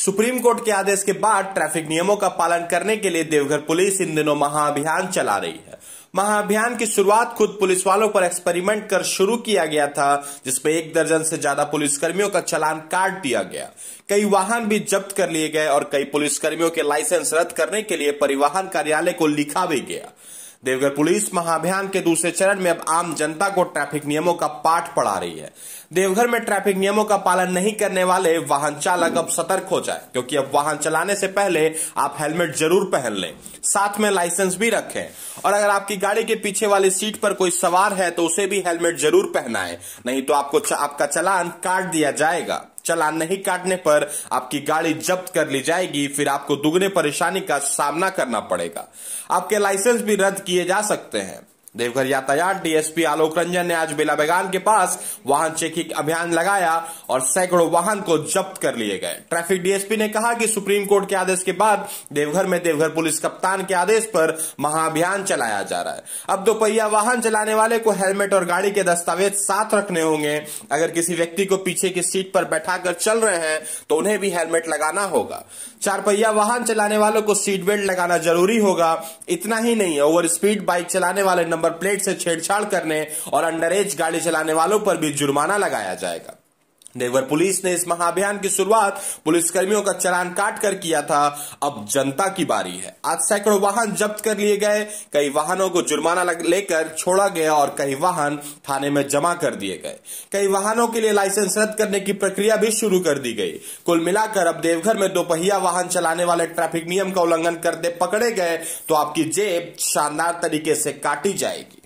Supreme court के आदेश के बाद ट्रैफिक नियमों का पालन करने के लिए देवघर पुलिस इन दिनों महाअभियान चला रही है। महाअभियान की शुरुआत खुद पुलिस वालों पर एक्सपेरिमेंट कर शुरू किया गया था, जिसमें 1 दर्जन से ज्यादा पुलिसकर्मियों का चालान काट दिया गया। कई वाहन भी जब्त कर लिए गए और कई पुलिसकर्मियों के लाइसेंस रद्द करने के लिए परिवहन कार्यालय को लिखा भी गया। देवघर पुलिस महाअभियान के दूसरे चरण में अब आम जनता को ट्रैफिक नियमों का पाठ पढ़ा रही है। देवघर में ट्रैफिक नियमों का पालन नहीं करने वाले वाहन चालक अब सतर्क हो जाए, क्योंकि अब वाहन चलाने से पहले आप हेलमेट जरूर पहन लें, साथ में लाइसेंस भी रखें और अगर आपकी गाड़ी के पीछे वाली सीट पर कोई सवार है तो उसे भी हेलमेट जरूर पहनाएं, नहीं तो आपका चालान काट दिया जाएगा। चालान नहीं काटने पर आपकी गाड़ी जब्त कर ली जाएगी, फिर आपको दुगने परेशानी का सामना करना पड़ेगा। आपके लाइसेंस भी रद्द किए जा सकते हैं। देवघर यातायात डीएसपी आलोक रंजन ने आज बेलाबेगान के पास वाहन चेकिंग अभियान लगाया और सैकड़ों वाहन को जब्त कर लिए गए। ट्रैफिक डीएसपी ने कहा कि सुप्रीम कोर्ट के आदेश के बाद देवघर में देवघर पुलिस कप्तान के आदेश पर महाअभियान चलाया जा रहा है। अब दोपहिया वाहन चलाने वाले को हेलमेट और गाड़ी के दस्तावेज साथ रखने होंगे। अगर किसी व्यक्ति को पीछे की सीट पर बैठाकर चल रहे हैं तो उन्हें भी हेलमेट लगाना होगा। 4 पहिया वाहन चलाने वालों को सीट बेल्ट लगाना जरूरी होगा। इतना ही नहीं, ओवर स्पीड बाइक चलाने वाले नंबर प्लेट से छेड़छाड़ करने और अंडर एज गाड़ी चलाने वालों पर भी जुर्माना लगाया जाएगा। देवघर पुलिस ने इस महाअभियान की शुरुआत पुलिसकर्मियों का चालान काट कर किया था। अब जनता की बारी है। आज सैकड़ों वाहन जब्त कर लिए गए, कई वाहनों को जुर्माना लेकर छोड़ा गया और कई वाहन थाने में जमा कर दिए गए। कई वाहनों के लिए लाइसेंस रद्द करने की प्रक्रिया भी शुरू कर दी गई। कुल मिलाकर अब देवघर में दोपहिया वाहन चलाने वाले ट्रैफिक नियम का उल्लंघन करते पकड़े गए तो आपकी जेब शानदार तरीके से काटी जाएगी।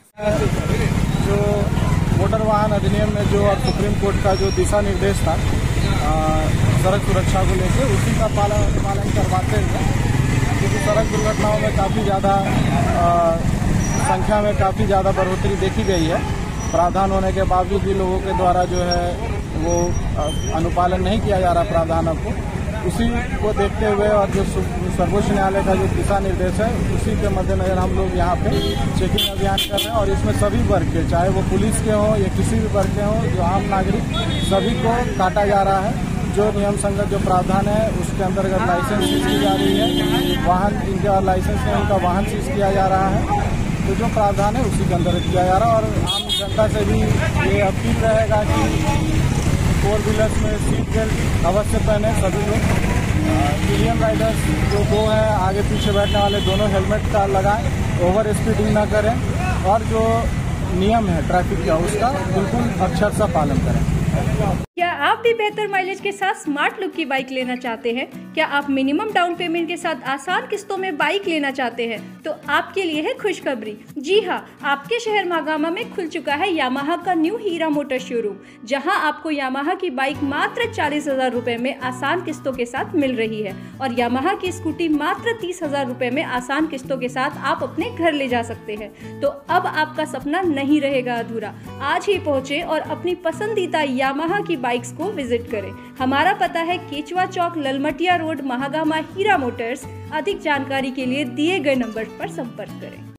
मोटर वाहन अधिनियम में जो अब सुप्रीम कोर्ट का जो दिशा निर्देश था सड़क सुरक्षा को लेकर, उसी का पालन करवाते हुए, क्योंकि सड़क दुर्घटनाओं में काफ़ी ज़्यादा संख्या में काफ़ी ज़्यादा बढ़ोतरी देखी गई है। प्रावधान होने के बावजूद भी लोगों के द्वारा जो है वो अनुपालन नहीं किया जा रहा प्रावधानों को। उसी को देखते हुए और जो सर्वोच्च न्यायालय का जो दिशा निर्देश है उसी के मद्देनजर हम लोग यहाँ पे चेकिंग अभियान कर रहे हैं और इसमें सभी वर्ग के, चाहे वो पुलिस के हों या किसी भी वर्ग के हों, जो आम नागरिक, सभी को काटा जा रहा है। जो नियम संगत जो प्रावधान है उसके अंतर्गत लाइसेंस सीज की जा रही है। वाहन जिनका लाइसेंस है उनका वाहन सीज किया जा रहा है। तो जो प्रावधान है उसी के अंतर्गत किया जा रहा है और आम जनता से भी ये अपील रहेगा कि 4 व्हीलर्स में सीट बेल्ट अवश्य पहने सभी लोग। मीडियम राइडर्स जो 2 हैं आगे पीछे बैठने वाले, दोनों हेलमेट का लगाएं, ओवर स्पीडिंग ना करें और जो नियम है ट्रैफिक का उसका बिल्कुल अक्षर सा पालन करें। क्या आप भी बेहतर माइलेज के साथ स्मार्ट लुक की बाइक लेना चाहते हैं? क्या आप मिनिमम डाउन पेमेंट के साथ आसान किस्तों में बाइक लेना चाहते हैं? तो आपके लिए है खुशखबरी। जी हाँ, आपके शहर महागामा में खुल चुका है यामाहा का न्यू हीरा मोटर शोरूम, जहां आपको यामाहा की बाइक मात्र 40,000 रुपए में आसान किस्तों के साथ मिल रही है और यामाहा की स्कूटी मात्र 30,000 रुपए में आसान किस्तों के साथ आप अपने घर ले जा सकते हैं। तो अब आपका सपना नहीं रहेगा अधूरा। आज ही पहुंचे और अपनी पसंदीदा यामाहा की बाइक्स को विजिट करें। हमारा पता है केचुआ चौक, ललमटिया रोड, महागामा, हीरा मोटर्स। अधिक जानकारी के लिए दिए गए नंबर पर संपर्क करें।